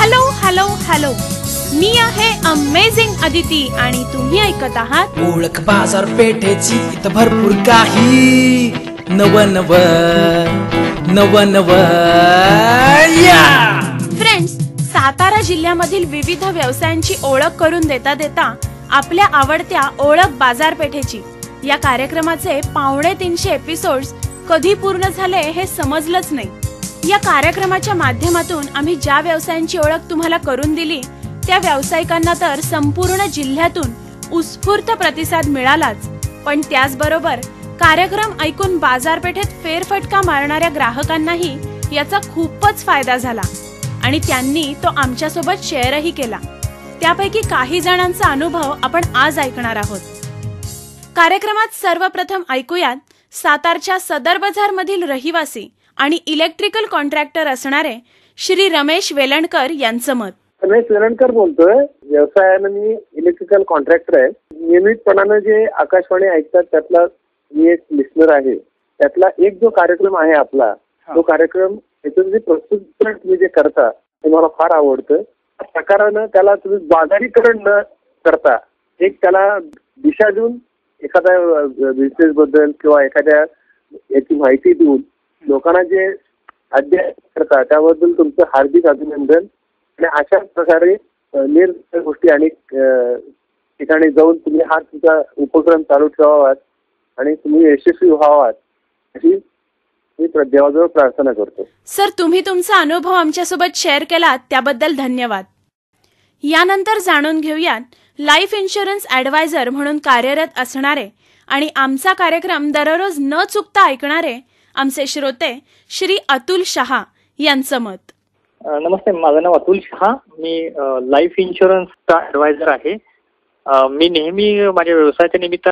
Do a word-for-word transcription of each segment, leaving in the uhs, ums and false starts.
Hello hello hello, मी आहे amazing Aditi आणि तुम्ही ऐकत आहात ओळख बाजारपेठेची. इथं भरपूर काही नव नव नव नव या फ्रेंड्स. सातारा जिल्ह्यामधील विविध व्यवसायांची ओळख करून देता देता आपल्या आवडत्या ओळख बाजारपेठेची या कार्यक्रमाचे पावणे तीनशे एपिसोड्स कधी पूर्ण झाले हे समजलंच नाही. या कार्यक्रमाच्या माध्यमातून आम्ही ज्या व्यवसायांची ओळख तुम्हाला करून दिली त्या व्यावसायिकांना तर संपूर्ण जिल्ह्यातून उत्स्फूर्त प्रतिसाद मिळालाच, पण त्याचबरोबर कार्यक्रम ऐकून बाजारपेठेत फेरफटका मारणाऱ्या ग्राहकांनाही याचा खूपच फायदा झाला आणि त्यांनी तो आमच्यासोबत शेअरही केला. त्यापैकी काही जणांचा अनुभव आपण आज ऐकणार आहोत. कार्यक्रमात सर्वप्रथम ऐकूयात सातारच्या सदर बाजार मधील रहिवासी आणि इलेक्ट्रिकल कॉन्ट्रॅक्टर असणारे श्री रमेश वेलणकर यांचं मत. रमेश वेलणकर बोलतोय. व्यवसायानं मी इलेक्ट्रिकल कॉन्ट्रॅक्टर आहे. नियमितपणानं जे आकाशवाणी ऐकतात त्यातला मी एक लिस्नर आहे. त्यातला एक जो कार्यक्रम आहे आपला, तो कार्यक्रम त्याचं जे प्रस्तुतीकरण तुम्ही जे करता ते मला फार आवडतं. प्रकारानं त्याला तुम्ही बाजारीकरण न करता एक त्याला दिशा देऊन एखाद्या बिझनेस बद्दल किंवा एखाद्या याची माहिती देऊन लोकांना जे अध्ययन करता त्याबद्दल तुमचं हार्दिक अभिनंदन. आणि अशा प्रकारे निर गोष्टी अनेक ठिकाणी जाऊन तुम्ही हा तुमचा उपक्रम चालू ठेवावात आणि तुम्ही यशस्वी व्हावात अशी मी देवाजवळ प्रार्थना करतो. सर, तुम्ही तुमचा अनुभव आमच्यासोबत शेअर केलात त्याबद्दल धन्यवाद. यानंतर जाणून घेऊयात लाईफ इन्शुरन्स ऍडवायझर म्हणून कार्यरत असणारे आणि आमचा कार्यक्रम दररोज न चुकता ऐकणारे आमचे श्रोते श्री अतुल शहा यांचं मत. नमस्ते, माझं नाव अतुल शहा. मी लाईफ इन्शुरन्सचा ऍडवायझर आहे. मी नेहमी माझ्या व्यवसायाच्या निमित्त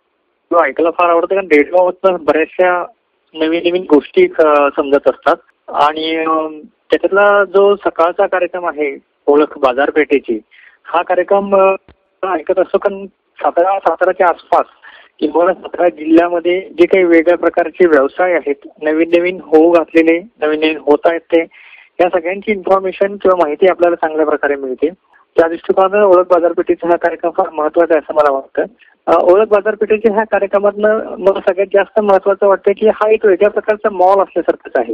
ऐकायला फार आवडतं, कारण रेडिओवर बऱ्याचशा नवीन नवीन गोष्टी समजत असतात. आणि त्याच्यातला जो सकाळचा कार्यक्रम आहे ओळख बाजारपेठेची, हा कार्यक्रम ऐकत असतो. कारण सातारा साताराच्या आसपास किंवा सातारा जिल्ह्यामध्ये जे काही वेगळ्या प्रकारचे व्यवसाय आहेत, नवीन नवीन होऊ घातलेले, नवीन नवीन होत आहेत, ते या सगळ्यांची इन्फॉर्मेशन किंवा माहिती आपल्याला चांगल्या प्रकारे मिळते. त्या दृष्टिकोनातून ओळख बाजारपेठेचा हा कार्यक्रम फार महत्वाचा आहे असं मला वाटतं. ओळख बाजारपेठेच्या ह्या कार्यक्रमातनं मला सगळ्यात जास्त महत्वाचं वाटतं की हा एक वेगळ्या प्रकारचा मॉल असल्यासारखंच आहे.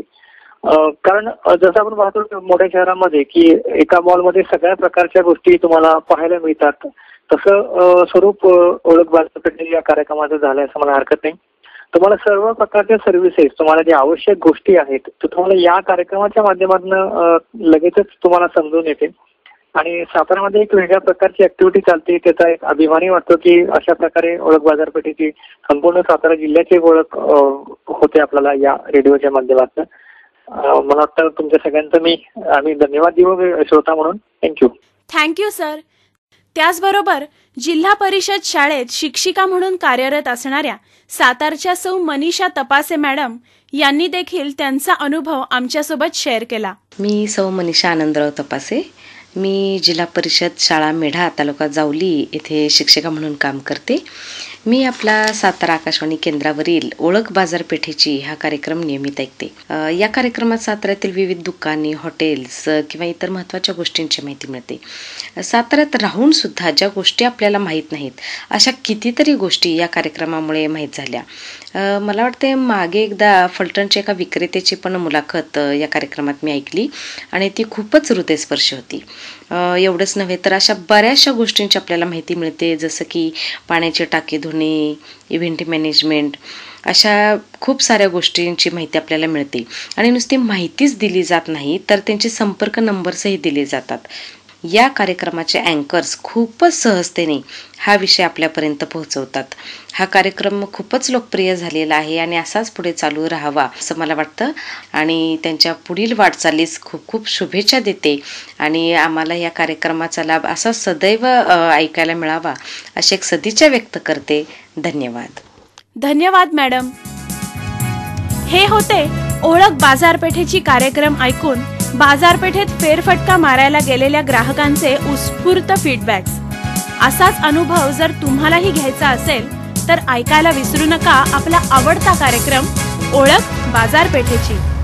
कारण जसं आपण पाहतो मोठ्या शहरामध्ये की एका मॉलमध्ये सगळ्या प्रकारच्या गोष्टी तुम्हाला पाहायला मिळतात, तसं स्वरूप ओळख बाजारपेठे या कार्यक्रमाचं झालंय असं मला हरकत नाही. तुम्हाला सर्व प्रकारच्या सर्व्हिसेस, तुम्हाला जे आवश्यक गोष्टी आहेत ते तुम्हाला या कार्यक्रमाच्या माध्यमातून लगेचच तुम्हाला समजून येते. आणि सातारामध्ये एक वेगळ्या प्रकारची ऍक्टिव्हिटी चालते, त्याचा एक अभिमानी वाटतो की अशा प्रकारे ओळख बाजारपेठेची संपूर्ण सातारा जिल्ह्याची ओळख होते आपल्याला या रेडिओच्या माध्यमातून. मला वाटतं तुमच्या सगळ्यांचं मी आम्ही धन्यवाद देऊ श्रोता म्हणून. थँक्यू. Thank you sir. त्याचबरोबर जिल्हा परिषद शाळेत शिक्षिका म्हणून कार्यरत असणाऱ्या सातारच्या सौ मनीषा तपासे मॅडम यांनी देखील त्यांचा अनुभव आमच्यासोबत शेअर केला. मी सौ मनीषा आनंदराव तपासे. मी जिल्हा परिषद शाळा मेढा तालुका जावली येथे शिक्षिका म्हणून काम करते. मी आपला सातारा आकाशवाणी केंद्रावरील ओळख बाजारपेठेची हा कार्यक्रम नियमित ऐकते. या कार्यक्रमात साताऱ्यातील विविध दुकाने, हॉटेल्स किंवा इतर महत्त्वाच्या गोष्टींची माहिती मिळते. साताऱ्यात राहून सुद्धा ज्या गोष्टी आपल्याला माहीत नाहीत अशा कितीतरी गोष्टी या कार्यक्रमामुळे माहीत झाल्या. मला वाटते मागे एकदा फलटणच्या एका विक्रेत्याची पण मुलाखत या कार्यक्रमात मी ऐकली आणि ती खूपच हृदयस्पर्शी होती. एवढंच नव्हे तर अशा बऱ्याचशा गोष्टींची आपल्याला माहिती मिळते, जसं की पाण्याचे टाके धुणे, इव्हेंट मॅनेजमेंट, अशा खूप साऱ्या गोष्टींची माहिती आपल्याला मिळते. आणि नुसती माहितीच दिली जात नाही तर त्यांचे संपर्क नंबर्सही दिले जातात. या कार्यक्रमाचे अँकर्स खूपच सहजतेने हा विषय आपल्यापर्यंत पोहोचवतात. हा कार्यक्रम खूपच लोकप्रिय झालेला आहे आणि असाच पुढे चालू राहावा असं मला वाटतं आणि त्यांच्या पुढील वाटचालीस खूप खूप शुभेच्छा देते. आणि आम्हाला या कार्यक्रमाचा लाभ असा सदैव ऐकायला मिळावा अशी एक सदिच्छा व्यक्त करते. धन्यवाद. धन्यवाद मॅडम. हे होते ओळख बाजारपेठेची कार्यक्रम ऐकून बाजारपेठेत फेरफटका मारायला गेलेल्या ग्राहकांचे उत्स्फूर्त फीडबॅक्स. असाच अनुभव जर तुम्हालाही घ्यायचा असेल तर ऐकायला विसरू नका आपला आवडता कार्यक्रम ओळख बाजारपेठेची.